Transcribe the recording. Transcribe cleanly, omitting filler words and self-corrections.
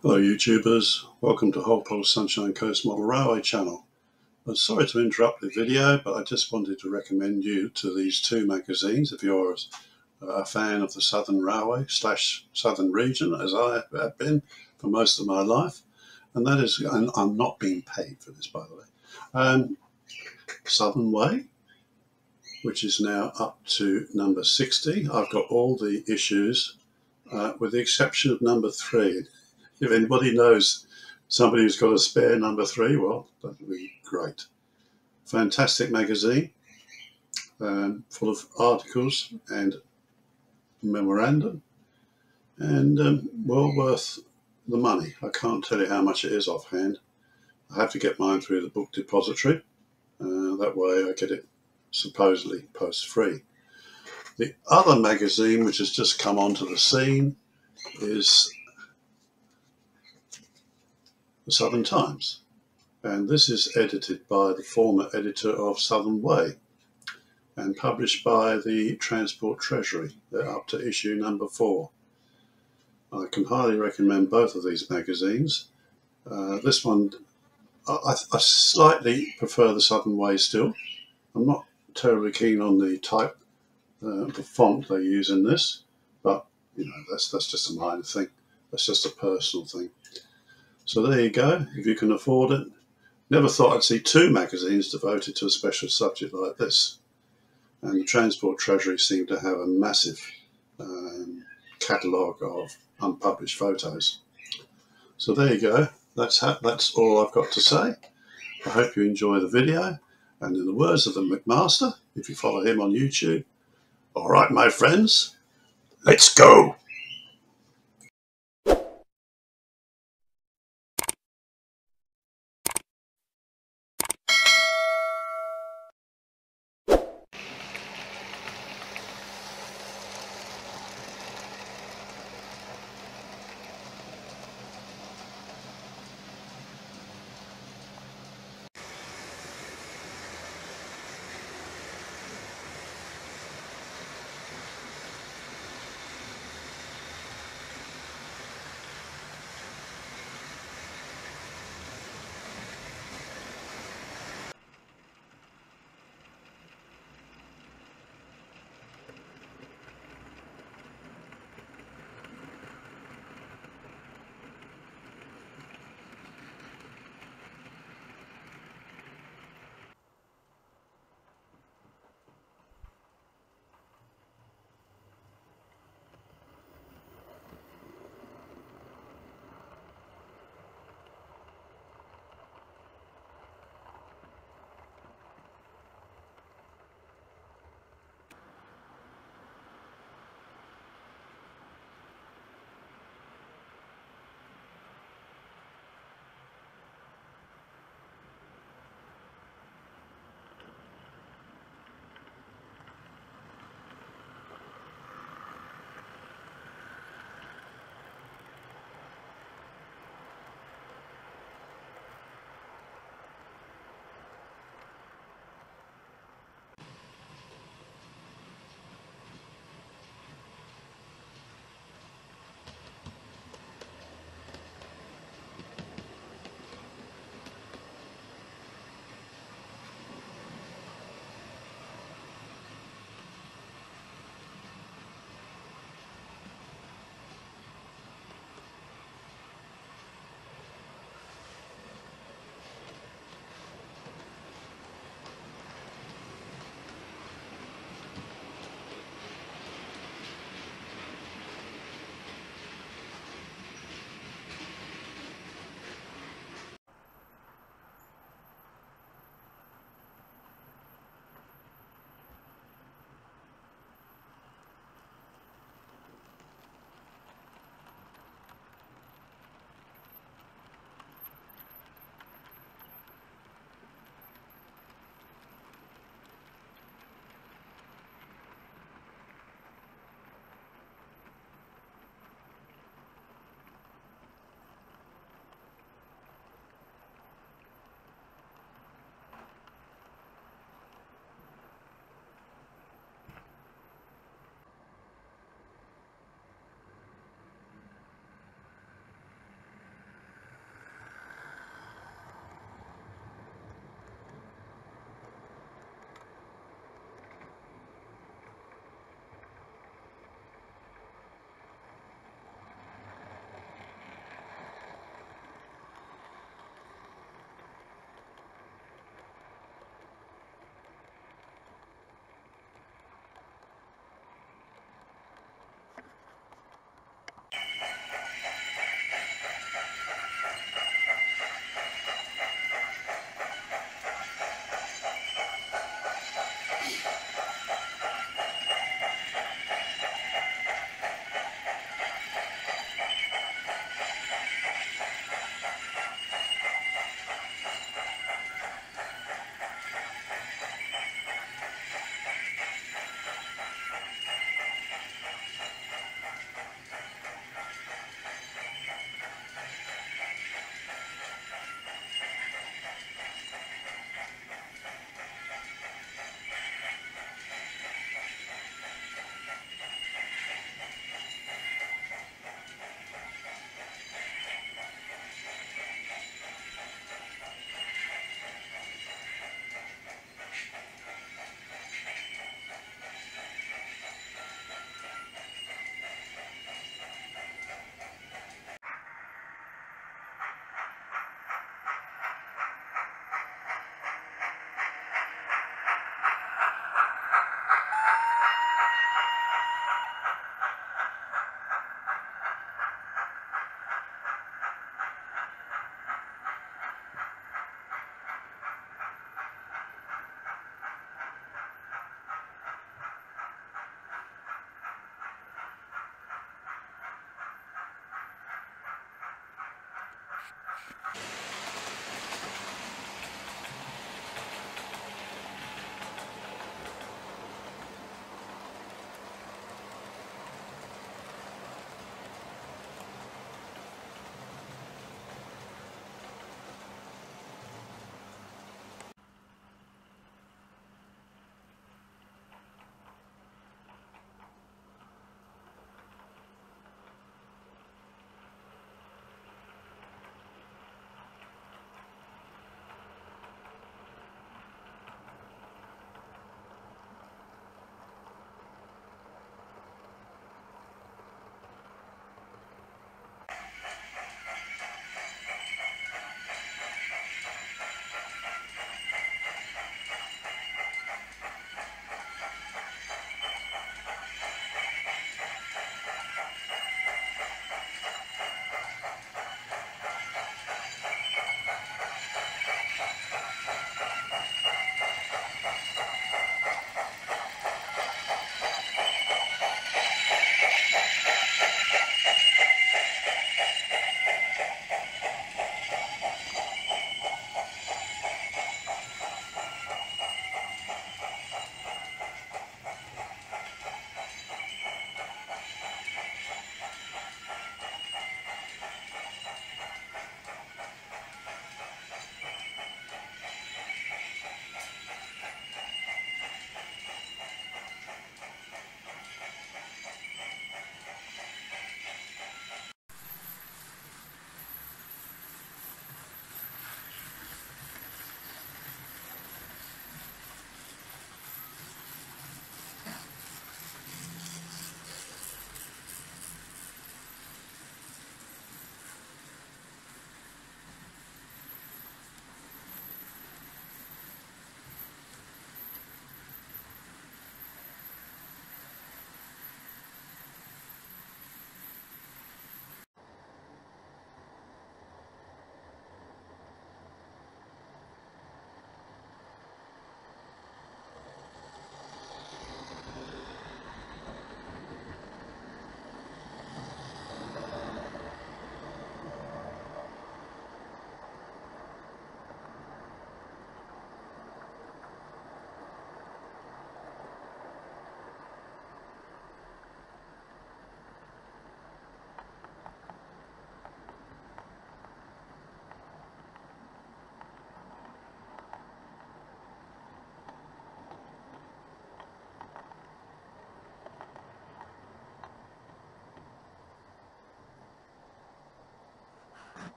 Hello YouTubers, welcome to Hull Sunshine Coast Model Railway channel. I'm sorry to interrupt the video, but I just wanted to recommend you to these two magazines if you're a fan of the Southern Railway / Southern region, as I have been for most of my life. And that is, and I'm not being paid for this, by the way, Southern Way, which is now up to number 60. I've got all the issues with the exception of number 3. If anybody knows somebody who's got a spare number 3, well, that would be great. Fantastic magazine, full of articles and memorandum, and well worth the money. I can't tell you how much it is offhand. I have to get mine through the book depository. That way I get it supposedly post-free. The other magazine which has just come onto the scene is the Southern Times, and this is edited by the former editor of Southern Way and published by the Transport Treasury. They're up to issue number 4. I can highly recommend both of these magazines. This one, I slightly prefer the Southern Way still. I'm not terribly keen on the type, the font they use in this, but you know, that's just a minor thing. That's just a personal thing. So there you go, if you can afford it. Never thought I'd see 2 magazines devoted to a special subject like this. And the Transport Treasury seemed to have a massive catalogue of unpublished photos. So there you go, that's all I've got to say. I hope you enjoy the video. And in the words of the McMaster, if you follow him on YouTube, all right, my friends, let's go.